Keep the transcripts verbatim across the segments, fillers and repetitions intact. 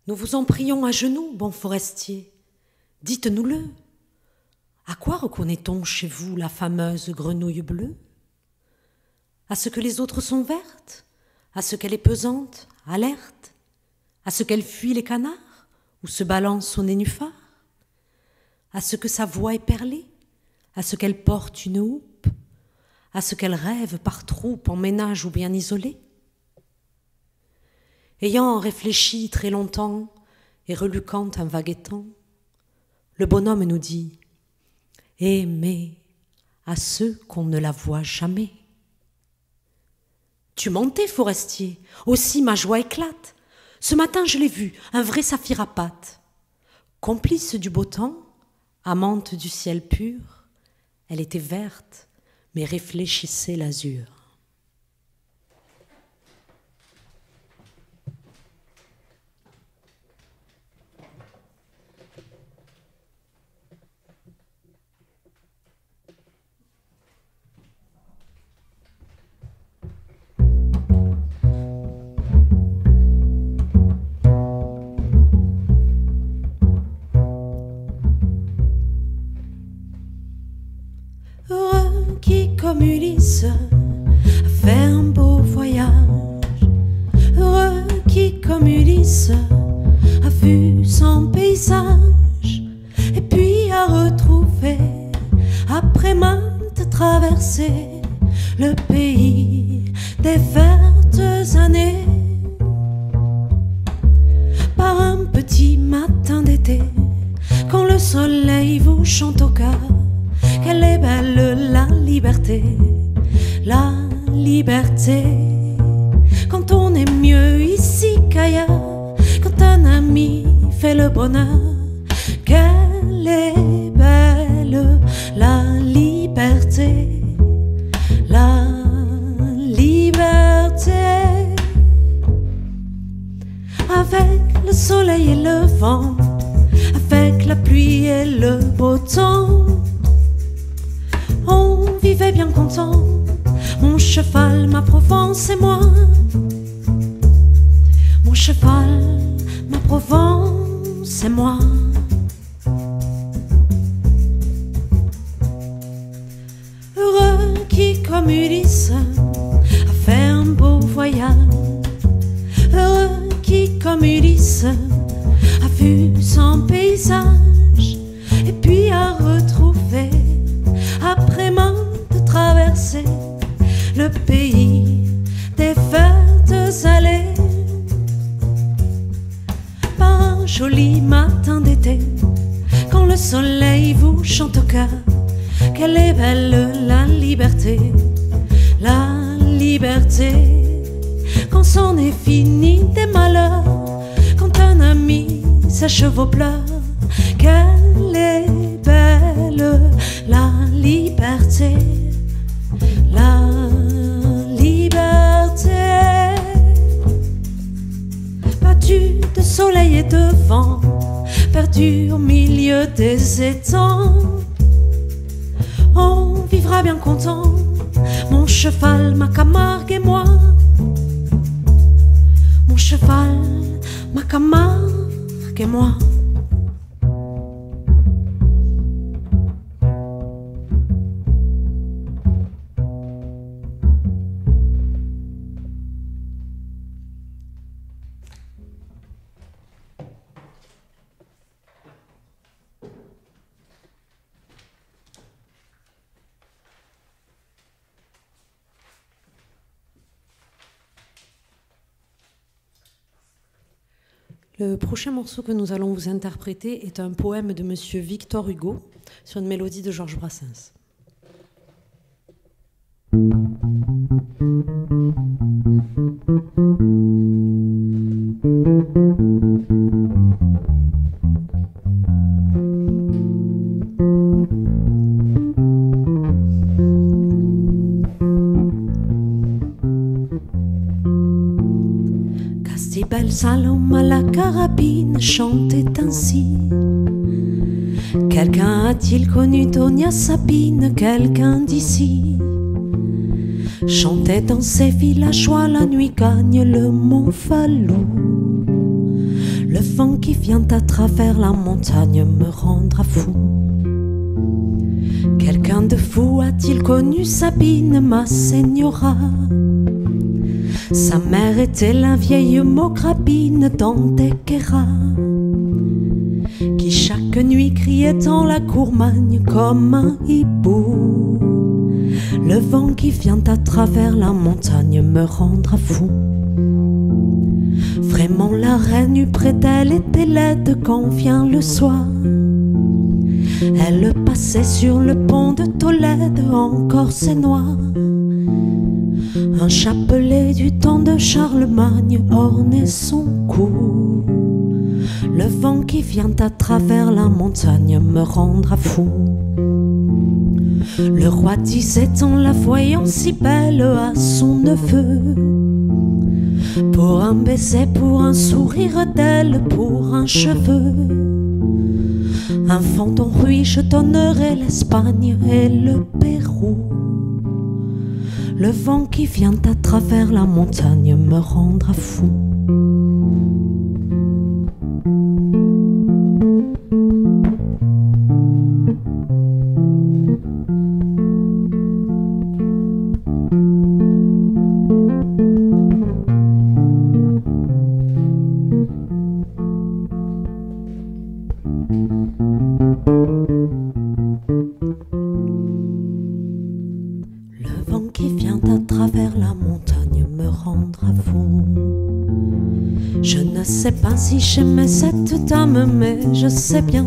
Nous vous en prions à genoux, bon forestier, dites-nous-le. À quoi reconnaît-on chez vous la fameuse grenouille bleue? À ce que les autres sont vertes? À ce qu'elle est pesante, alerte? À ce qu'elle fuit les canards ou se balance au nénuphar? À ce que sa voix est perlée? À ce qu'elle porte une houppe? À ce qu'elle rêve par troupes en ménage ou bien isolée? Ayant réfléchi très longtemps et reluquant un vague étang, le bonhomme nous dit « Aimez à ceux qu'on ne la voit jamais ». Tu mentais, forestier, aussi ma joie éclate. Ce matin je l'ai vue, un vrai saphir à pattes. Complice du beau temps, amante du ciel pur, elle était verte, mais réfléchissait l'azur. Qui comme Ulysse a fait un beau voyage, heureux qui comme Ulysse a vu son paysage et puis a retrouvé après maintes traversées le pays des vertes années. Par un petit matin d'été, quand le soleil vous chante au cœur, quelle est belle la liberté, la liberté. Quand on est mieux ici qu'ailleurs, quand un ami fait le bonheur, quelle est belle la liberté, la liberté. Avec le soleil et le vent, avec la pluie et le beau temps, on vivait bien content, mon cheval, ma Provence et moi. Mon cheval, ma Provence et moi. Heureux qui, comme Ulysse, a fait un beau voyage. Heureux qui, comme Ulysse, a vu son paysage et puis a retrouvé après maintes traversées le pays des vertes allées. Par un joli matin d'été, quand le soleil vous chante au cœur, quelle est belle la liberté, la liberté. Quand c'en est fini des malheurs, quand un ami sèche vos pleurs, quelle est belle la liberté, la liberté. Battu de soleil et de vent, perdu au milieu des étangs, on vivra bien content, mon cheval, ma Camargue et moi. Mon cheval, ma Camargue et moi. Le prochain morceau que nous allons vous interpréter est un poème de Monsieur Victor Hugo sur une mélodie de Georges Brassens. Belle Salome à la carabine chantait ainsi. Quelqu'un a-t-il connu Donia Sabine, quelqu'un d'ici? Chantait dans ces villageois, la nuit gagne le Mont Falou. Le vent qui vient à travers la montagne me rendra fou. Quelqu'un de fou a-t-il connu Sabine, ma señora? Sa mère était la vieille Mograbine d'Antequera, qui chaque nuit criait en la courmagne comme un hibou. Le vent qui vient à travers la montagne me rendra fou. Vraiment la reine eut près d'elle était laide quand vient le soir. Elle passait sur le pont de Tolède en corset noir. Un chapelet du temps de Charlemagne ornait son cou. Le vent qui vient à travers la montagne me rendra fou. Le roi disait en la voyant si belle à son neveu: pour un baiser, pour un sourire d'elle, pour un cheveu, enfant ton rui, je donnerai l'Espagne et le Pérou. Le vent qui vient à travers la montagne me rendra fou. Si j'aimais cette dame, mais je sais bien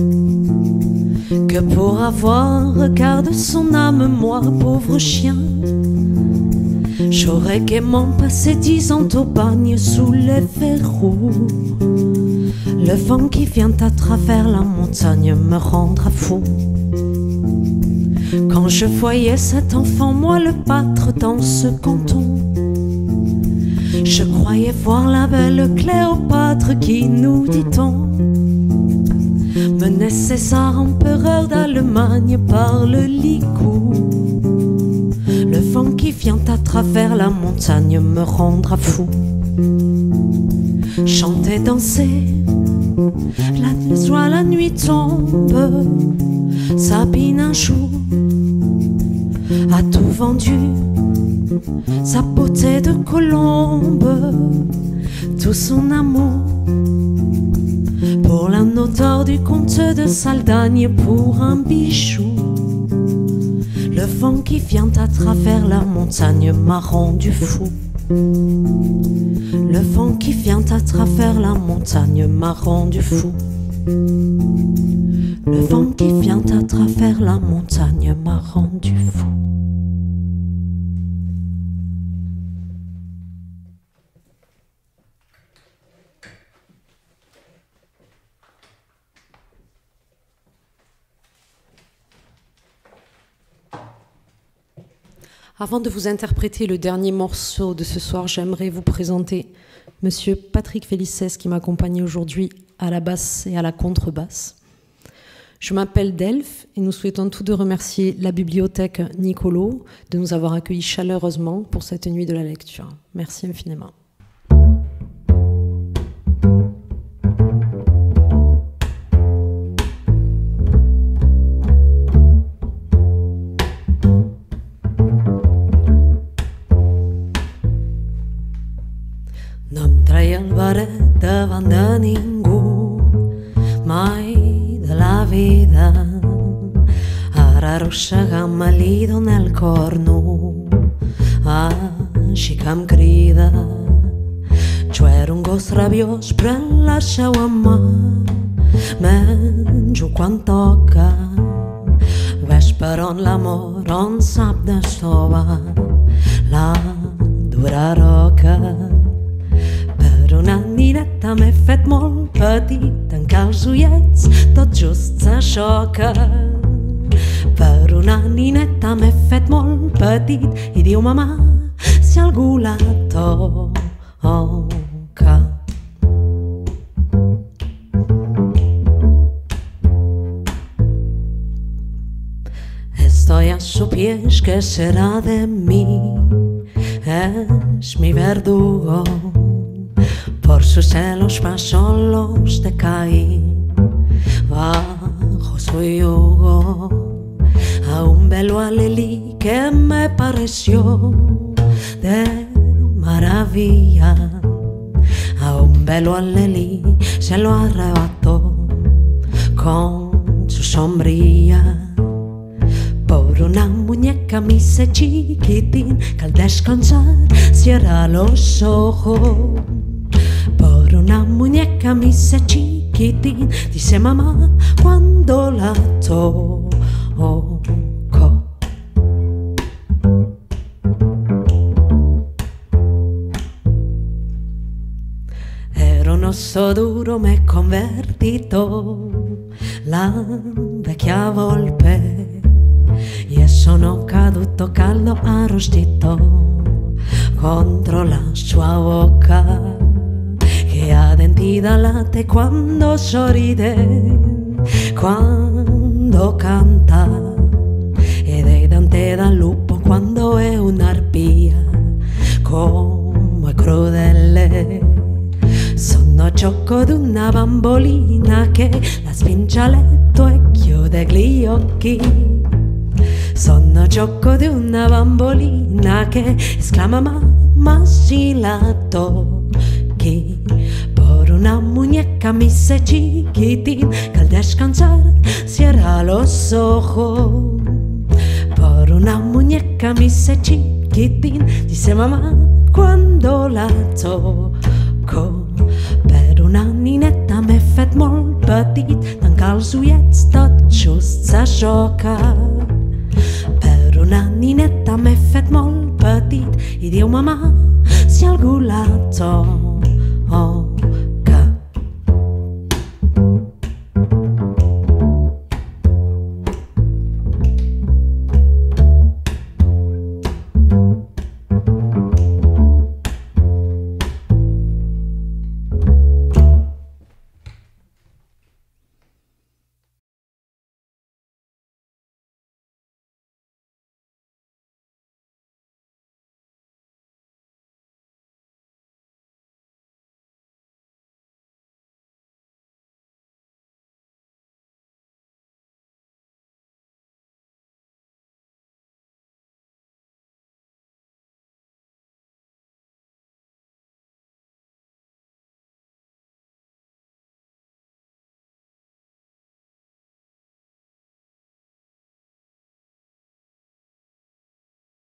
que pour avoir regard de son âme, moi, pauvre chien, j'aurais gaiement passé dix ans au bagne sous les verrous. Le vent qui vient à travers la montagne me rendra fou. Quand je voyais cet enfant, moi, le battre dans ce canton, je croyais voir la belle Cléopâtre qui, nous dit-on, menait César, empereur d'Allemagne, par le licou. Le vent qui vient à travers la montagne me rendra fou. Chanter, danser, la joie, la nuit tombe. Sabine un jour a tout vendu, sa beauté de colombe, tout son amour pour l'anneau d'or du comte de Saldagne, pour un bijou. Le vent qui vient à travers la montagne m'a rendu fou. Le vent qui vient à travers la montagne m'a rendu fou. Le vent qui vient à travers la montagne m'a rendu fou. Avant de vous interpréter le dernier morceau de ce soir, j'aimerais vous présenter Monsieur Patrick Félicès qui m'accompagne aujourd'hui à la basse et à la contrebasse. Je m'appelle Delphes et nous souhaitons tous deux remercier la bibliothèque Nicolo de nous avoir accueillis chaleureusement pour cette nuit de la lecture. Merci infiniment. Davant de ningú mai de la vida, ara arrossegant-me-li dona el cor nu, així que em crida. Jo era un gos rabiós però en la seua mà menjo quan toca. Ves per on l'amor on sap d'estova la dura roca. Per una nineta m'he fet molt petit, tancar els ullets tot just s'aixoca. Per una nineta m'he fet molt petit i diu mamà si algú la toca. Estoy a su pies, ¿qué será de mí? Es mi verdugo. por sus celos pasó los de Caín. Bajo su yugo a un velo alelí que me pareció de maravilla. A un velo alelí se lo arrebató con su sombrilla. Por una muñeca me hice chiquitín que al descansar cierra los ojos. Por una muñeca me hice chiquitín, dice mamá cuando la toco. Era un osso duro, me convertito la vecchia volpe, e sono caduto caldo arrostito contro la sua bocca, che ha denti da latte quando sorride, quando canta, ed è dente da lupo quando è un'arpia, come crudele. Sono gioco di una bambolina che la spinge a letto e chiude gli occhi. Sono gioco di una bambolina che esclama mamma si la tocchi. Por una muñeca me hice chiquitín que al descansar cierra los ojos. Por una muñeca me hice chiquitín, dice mamá cuando la tocco. Per una ninetta m'he fet molt petit, tancar els ullets tot just s'aixoca. Per una ninetta m'he fet molt petit i diu mamà si algú la toca.